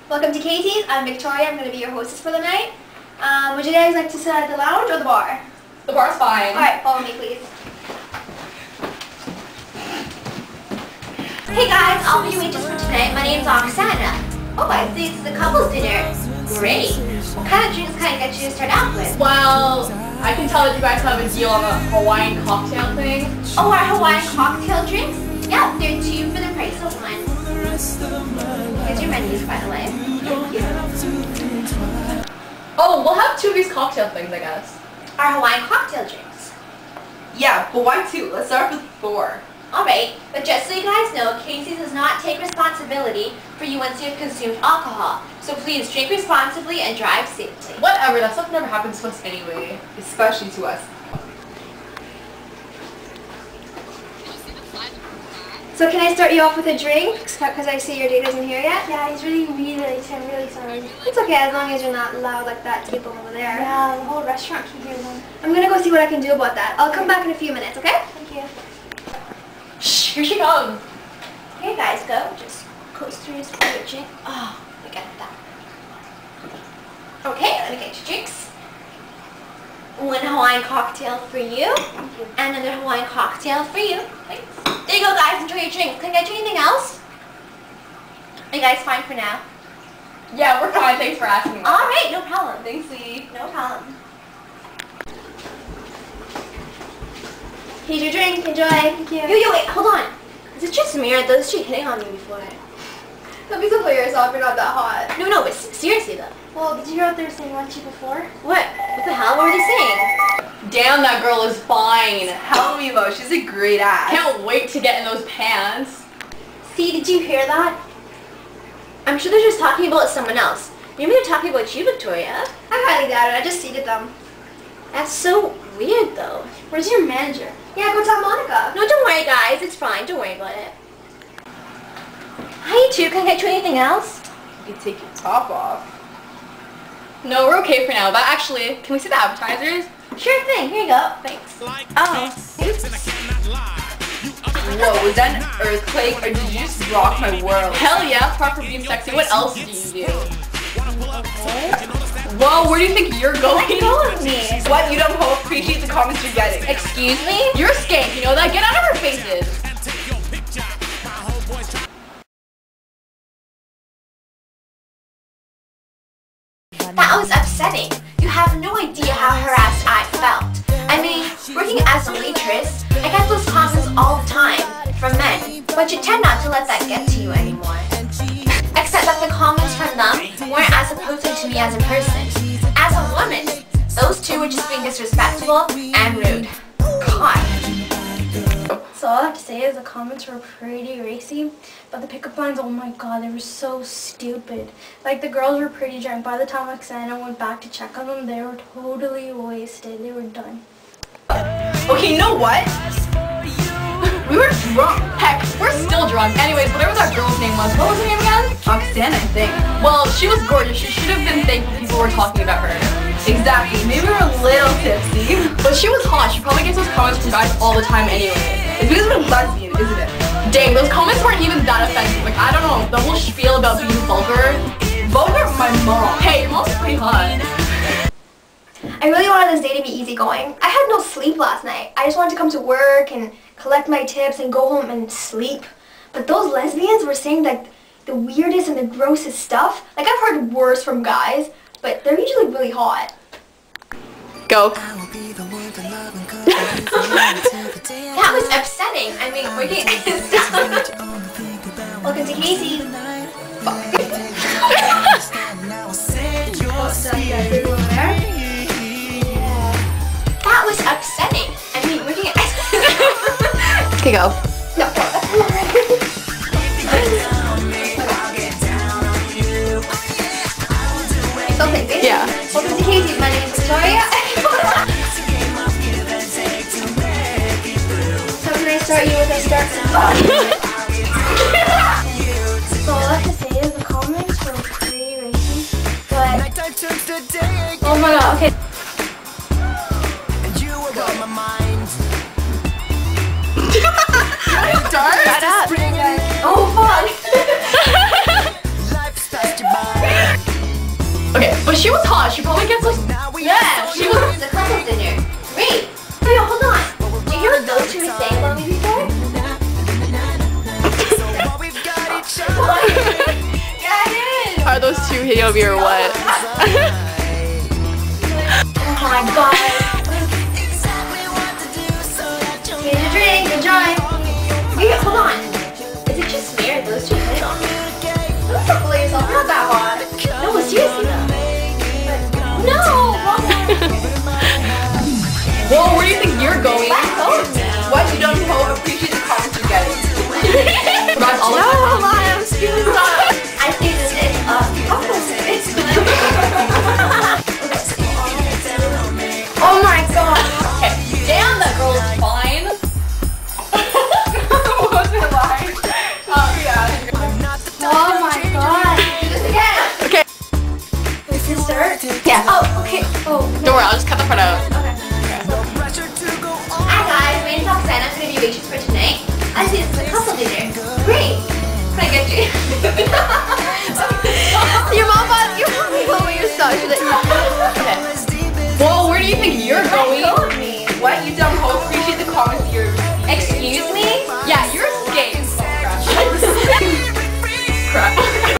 Welcome to Katie's. I'm Victoria. I'm going to be your hostess for the night. Would you guys like to sit at the lounge or the bar? The bar's fine. Alright, follow me please. Hey guys, I'll be your waitress for tonight. My name's Oksana. Oh, I see it's the couple's dinner. Great. What kind of drinks can I get you to start out with? Well, I can tell that you guys have a deal on a Hawaiian cocktail thing. Oh, our Hawaiian cocktail drinks? Yeah, they're 2 for the price of 1. Here's your menus, by the way. Thank you. Oh, we'll have 2 of these cocktail things, I guess. Our Hawaiian cocktail drinks. Yeah, but why 2? Let's start with 4. Alright, but just so you guys know, Casey does not take responsibility for you once you have consumed alcohol. So please drink responsibly and drive safely. Whatever, that stuff never happens to us anyway. Especially to us. So can I start you off with a drink? Because I see your date isn't here yet? Yeah, he's really late. I'm really sorry. It's okay as long as you're not loud like that table over there. Yeah, the whole restaurant can hear them. I'm going to go see what I can do about that. I'll come back in a few minutes, okay? Thank you. Shh, here she comes. Here guys, go. Just coast through this for your drink. Oh, look at that. Okay, let me get your drinks. 1 Hawaiian cocktail for you. Thank you. And another Hawaiian cocktail for you. Thanks. There you go guys, enjoy your drinks. Can I get you anything else? Are you guys fine for now? Yeah, we're fine. Thanks for asking. Alright, no problem. Thanks, Lee. No problem. Here's your drink, enjoy. Thank you. Yo, wait, hold on. Is it just me or those two hitting on me before? Don't be so for yourself, you're not that hot. No, but seriously though. Well, did you hear what they were saying about you before? What? What the hell? What were they saying? Damn, that girl is fine. Hell, Mimo, she's a great ass. Can't wait to get in those pants. See, did you hear that? I'm sure they're just talking about someone else. Maybe they're talking about you, Victoria. I highly doubt it. I just seated them. That's so weird, though. Where's your manager? Yeah, go tell Monica. No, don't worry, guys. It's fine. Don't worry about it. Hi, you two. Can I get you anything else? You can take your top off. No, we're okay for now. But actually, can we see the appetizers? Sure thing. Here you go. Thanks. Oh. Whoa, was that an earthquake or did you just rock my world? Hell yeah, apart from being sexy, what else do you do? Okay. Whoa, where do you think you're going? Let go of me. What? You don't appreciate the comments you're getting. Excuse me? You're a skank, you know that? Get out of our faces! That was upsetting. You have no idea how harassed I felt. I mean, working as a waitress, I get those comments all the time from men, but you tend not to let that get to you anymore. Except that the comments from them weren't as opposing to me as a person. As a woman, those two were just being disrespectful and rude. God. So all I have to say is the comments were pretty racy, but the pickup lines, oh my god, they were so stupid. Like, the girls were pretty drunk. By the time Oksana went back to check on them, they were totally wasted. They were done. Okay, you know what? We were drunk. Heck, we're still drunk. Anyways, whatever that girl's name was, what was her name again? Oksana, I think. Well, she was gorgeous. She should have been thankful people were talking about her. Exactly. Maybe we were a little tipsy. But she was hot. She probably gets those comments from guys all the time anyway. It's because we're lesbian, isn't it? Dang, those comments weren't even that offensive. Like, I don't know, the whole spiel about being vulgar. Vulgar? My mom. Hey, your mom's pretty hot. I really wanted this day to be easygoing. I had no sleep last night. I just wanted to come to work and collect my tips and go home and sleep. But those lesbians were saying like the weirdest and the grossest stuff. Like, I've heard worse from guys, but they're usually really hot. Go. That was upsetting. I mean, we're getting Welcome to Casey's. That was upsetting. I mean, we're getting Okay, go. No, Still thinking? Yeah. Welcome to Casey's. My name is Victoria. So can I start you with a start? So all I have to say is the comments were pretty racy, but oh my god, okay. Shut up. Oh fuck. Okay, but she was hot. She probably gets us. Yeah, she was. The couple's dinner. Wait, hold on. Do you hear what those two were saying about me before? Yeah, I did. Are those two hitting on me or what? Oh my god. Here's your drink, enjoy. Wait, hold on. Is it just me or those two hitting on me? Don't circle yourself, not that hot. No, seriously though. No, wrong one. Whoa, where do you think you're going? Back home. What? You don't appreciate the comments you're getting. Guys, all No, of hold on, I'm screwing this up. I think this is opposite. Oh my god. Okay, damn, that girl is fine. What's it like? Yeah. Oh my god. Do this again. Okay. Wait, can start? Yeah. Oh, okay. Oh, Don't worry, I'll just cut the part out. okay. Hi guys, my name's Roxanne. I'm gonna be waitress for tonight. I see this is a couple dinner. Great. Can I get you? Your mom told me your stuff. She's like, Okay. Whoa, where do you think you're going?